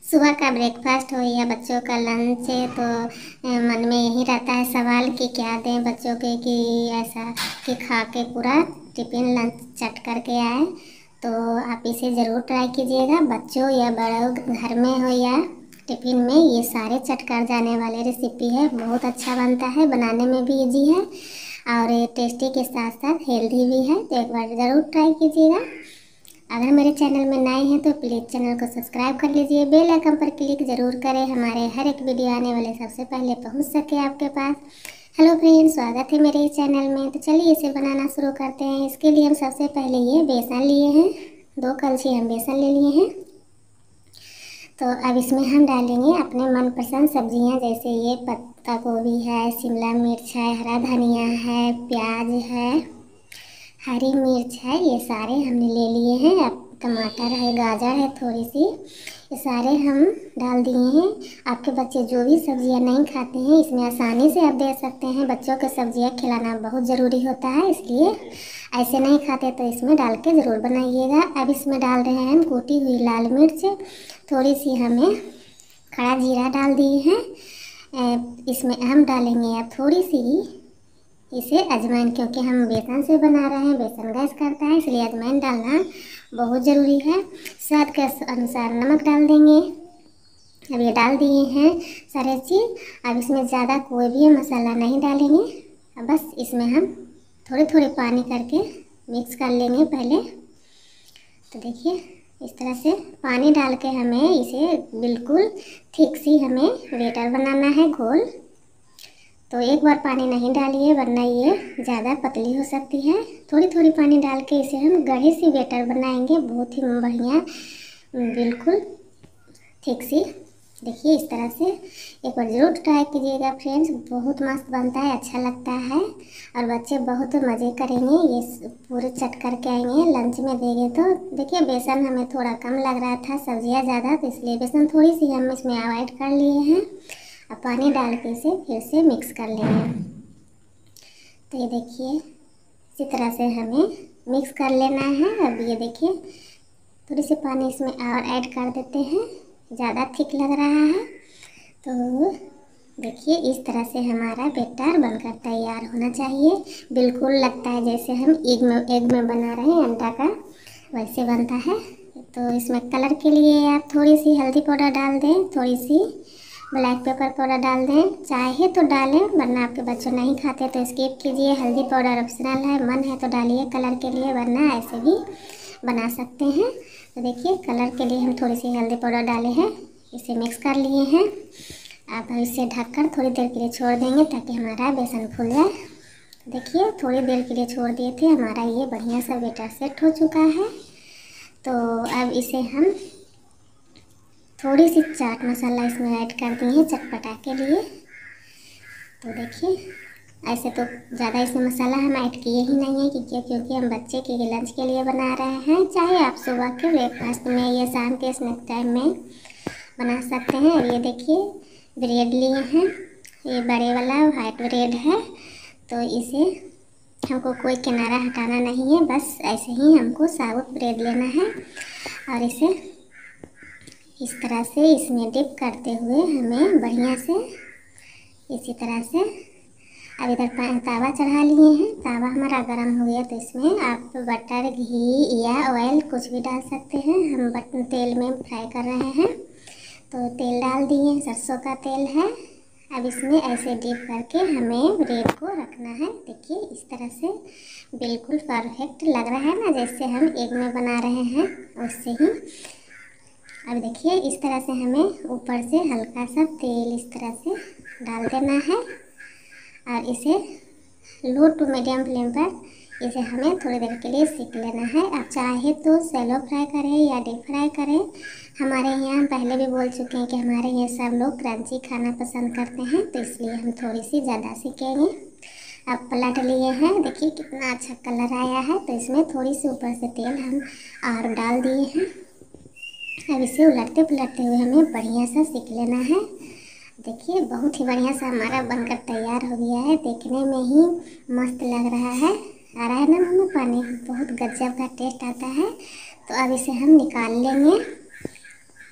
सुबह का ब्रेकफास्ट हो या बच्चों का लंच है तो मन में यही रहता है सवाल कि क्या दें बच्चों के कि ऐसा कि खा के पूरा टिफ़िन लंच चट करके आए। तो आप इसे ज़रूर ट्राई कीजिएगा, बच्चों या बड़ों घर में हो या टिफ़िन में, ये सारे चट कर जाने वाले रेसिपी है। बहुत अच्छा बनता है, बनाने में भी इजी है और ये टेस्टी के साथ साथ हेल्दी भी है। तो एक बार ज़रूर ट्राई कीजिएगा। अगर मेरे चैनल में नए हैं तो प्लीज़ चैनल को सब्सक्राइब कर लीजिए, बेल आइकन पर क्लिक ज़रूर करें, हमारे हर एक वीडियो आने वाले सबसे पहले पहुंच सके आपके पास। हेलो फ्रेंड्स, स्वागत है मेरे इस चैनल में। तो चलिए इसे बनाना शुरू करते हैं। इसके लिए हम सबसे पहले ये बेसन लिए हैं, 2 कलछी हम बेसन ले लिए हैं। तो अब इसमें हम डालेंगे अपने मनपसंद सब्जियां, जैसे ये पत्ता गोभी है, शिमला मिर्च है, हरा धनिया है, प्याज है, हरी मिर्च है, ये सारे हमने ले लिए हैं। अब टमाटर है, गाजर है थोड़ी सी, ये सारे हम डाल दिए हैं। आपके बच्चे जो भी सब्जियां नहीं खाते हैं इसमें आसानी से आप दे सकते हैं। बच्चों को सब्जियां खिलाना बहुत ज़रूरी होता है, इसलिए ऐसे नहीं खाते तो इसमें डाल के ज़रूर बनाइएगा। अब इसमें डाल रहे हैं हम कूटी हुई लाल मिर्च, थोड़ी सी हमें खड़ा जीरा डाल दिए हैं। इसमें हम डालेंगे अब थोड़ी सी इसे अजवाइन, क्योंकि हम बेसन से बना रहे हैं, बेसन गैस करता है, इसलिए अजवाइन डालना बहुत ज़रूरी है। स्वाद के अनुसार नमक डाल देंगे। अब ये डाल दिए हैं सारे चीज़। अब इसमें ज़्यादा कोई भी मसाला नहीं डालेंगे, अब बस इसमें हम थोड़े थोड़े पानी करके मिक्स कर लेंगे पहले। तो देखिए इस तरह से पानी डाल के हमें इसे बिल्कुल ठीक सी हमें बेटर बनाना है, घोल। तो एक बार पानी नहीं डालिए वरना ये ज़्यादा पतली हो सकती है। थोड़ी थोड़ी पानी डाल के इसे हम गढ़े सी बेटर बनाएंगे, बहुत ही बढ़िया, बिल्कुल ठीक सी। देखिए इस तरह से एक बार ज़रूर ट्राई कीजिएगा फ्रेंड्स, बहुत मस्त बनता है, अच्छा लगता है और बच्चे बहुत मज़े करेंगे। ये पूरे चट करके आएंगे, लंच में देंगे तो। देखिए बेसन हमें थोड़ा कम लग रहा था, सब्जियाँ ज़्यादा, तो इसलिए बेसन थोड़ी सी हम इसमें अवॉइड कर लिए हैं। अब पानी डाल के इसे फिर से मिक्स कर लेंगे। तो ये देखिए इसी तरह से हमें मिक्स कर लेना है। अब ये देखिए थोड़ी सी पानी इसमें और ऐड कर देते हैं, ज़्यादा थिक लग रहा है। तो देखिए इस तरह से हमारा बैटर बनकर तैयार होना चाहिए। बिल्कुल लगता है जैसे हम एग में बना रहे हैं, अंडा का, वैसे बनता है। तो इसमें कलर के लिए आप थोड़ी सी हल्दी पाउडर डाल दें, थोड़ी सी ब्लैक पेपर पाउडर डाल दें, चाहे तो डालें वरना आपके बच्चे नहीं खाते तो स्किप कीजिए। हल्दी पाउडर ऑप्शनल है, मन है तो डालिए कलर के लिए, वरना ऐसे भी बना सकते हैं। तो देखिए कलर के लिए हम थोड़ी सी हल्दी पाउडर डाले हैं, इसे मिक्स कर लिए हैं। अब इसे ढककर थोड़ी देर के लिए छोड़ देंगे ताकि हमारा बेसन फूल जाए। देखिए थोड़ी देर के लिए छोड़ दिए थे, हमारा ये बढ़िया सा बैटर सेट हो चुका है। तो अब इसे हम थोड़ी सी चाट मसाला इसमें ऐड कर दिए हैं चटपटा के लिए। तो देखिए ऐसे तो ज़्यादा इसमें मसाला हम ऐड किए ही नहीं है, क्योंकि हम बच्चे के लंच के लिए बना रहे हैं। चाहे आप सुबह के ब्रेकफास्ट में या शाम के स्नैक टाइम में बना सकते हैं। और ये देखिए ब्रेड लिए हैं, ये बड़े वाला वाइट ब्रेड है। तो इसे हमको कोई किनारा हटाना नहीं है, बस ऐसे ही हमको साबुत ब्रेड लेना है और इसे इस तरह से इसमें डिप करते हुए हमें बढ़िया से इसी तरह से। अब इधर तावा चढ़ा लिए हैं, तावा हमारा गर्म हो गया तो इसमें आप बटर, घी या ऑयल कुछ भी डाल सकते हैं। हम तेल में फ्राई कर रहे हैं तो तेल डाल दिए, सरसों का तेल है। अब इसमें ऐसे डिप करके हमें ब्रेड को रखना है। देखिए इस तरह से बिल्कुल परफेक्ट लग रहा है ना, जैसे हम एग में बना रहे हैं उससे ही। अब देखिए इस तरह से हमें ऊपर से हल्का सा तेल इस तरह से डाल देना है और इसे लो टू मीडियम फ्लेम पर इसे हमें थोड़ी देर के लिए सेक लेना है। आप चाहे तो सैलो फ्राई करें या डीप फ्राई करें। हमारे यहाँ पहले भी बोल चुके हैं कि हमारे यहाँ सब लोग क्रंची खाना पसंद करते हैं, तो इसलिए हम थोड़ी सी ज़्यादा सेकेंगे। अब पलट लिए हैं, देखिए कितना अच्छा कलर आया है। तो इसमें थोड़ी सी ऊपर से तेल हम और डाल दिए हैं। अब इसे उलटते पुलटते हुए हमें बढ़िया सा सेक लेना है। देखिए बहुत ही बढ़िया सा हमारा बनकर तैयार हो गया है, देखने में ही मस्त लग रहा है। आ रहा है ना मुँह में पानी, बहुत गजब का टेस्ट आता है। तो अब इसे हम निकाल लेंगे।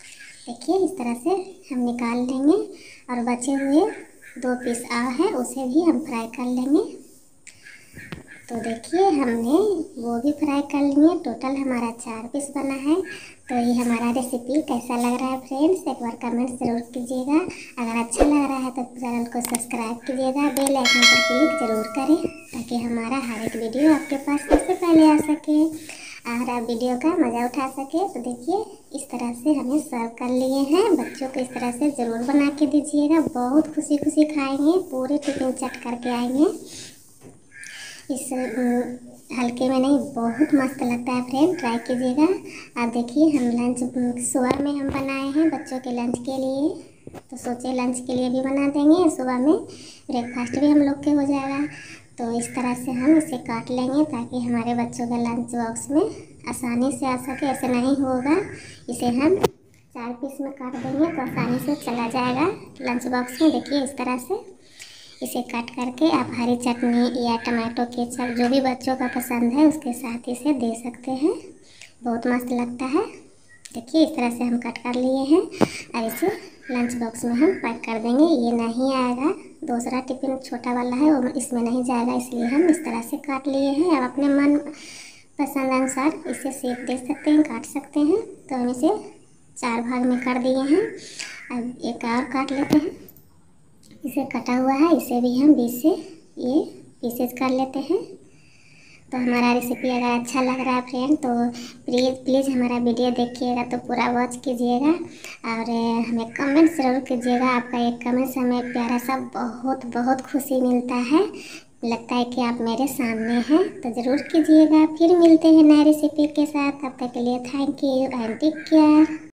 देखिए इस तरह से हम निकाल लेंगे और बचे हुए 2 पीस और हैं उसे भी हम फ्राई कर लेंगे। तो देखिए हमने वो भी फ्राई कर लिए। टोटल हमारा 4 पीस बना है। तो ये हमारा रेसिपी कैसा लग रहा है फ्रेंड्स, एक बार कमेंट ज़रूर कीजिएगा। अगर अच्छा लग रहा है तो चैनल को सब्सक्राइब कीजिएगा, बेल आइकन पर क्लिक ज़रूर करें ताकि हमारा हर एक वीडियो आपके पास सबसे पहले आ सके और आप वीडियो का मज़ा उठा सके। तो देखिए इस तरह से हमें सर्व कर लिए हैं। बच्चों को इस तरह से ज़रूर बना के दीजिएगा, बहुत खुशी खुशी खाएँगे, पूरे टिफिन चट करके आएँगे। इस हल्के में नहीं, बहुत मस्त लगता है फ्रेंड, ट्राई कीजिएगा। आप देखिए हम लंच सुबह में हम बनाए हैं बच्चों के लंच के लिए, तो सोचे लंच के लिए भी बना देंगे, सुबह में ब्रेकफास्ट भी हम लोग के हो जाएगा। तो इस तरह से हम इसे काट लेंगे ताकि हमारे बच्चों के लंच बॉक्स में आसानी से आ सके। ऐसे नहीं होगा, इसे हम 4 पीस में काट देंगे तो आसानी से चला जाएगा लंच बॉक्स में। देखिए इस तरह से इसे काट करके आप हरी चटनी या टमाटो केचप जो भी बच्चों का पसंद है उसके साथ इसे दे सकते हैं, बहुत मस्त लगता है। देखिए इस तरह से हम कट कर लिए हैं और इसे लंच बॉक्स में हम पैक कर देंगे। ये नहीं आएगा, दूसरा टिफिन छोटा वाला है वो इसमें नहीं जाएगा, इसलिए हम इस तरह से काट लिए हैं। आप अपने मन पसंद अनुसार इसे शेप दे सकते हैं, काट सकते हैं। तो हम इसे 4 भाग में कर दिए हैं। अब एक और काट लेते हैं, इसे कटा हुआ है, इसे भी हम 20 से ये पीसेज कर लेते हैं। तो हमारा रेसिपी अगर अच्छा लग रहा है फ्रेंड तो प्लीज़ हमारा वीडियो देखिएगा तो पूरा वॉच कीजिएगा और हमें कमेंट ज़रूर कीजिएगा। आपका एक कमेंट से हमें प्यारा सा बहुत बहुत खुशी मिलता है, लगता है कि आप मेरे सामने हैं। तो ज़रूर कीजिएगा। फिर मिलते हैं नए रेसिपी के साथ, तब तक के लिए thank you and take care.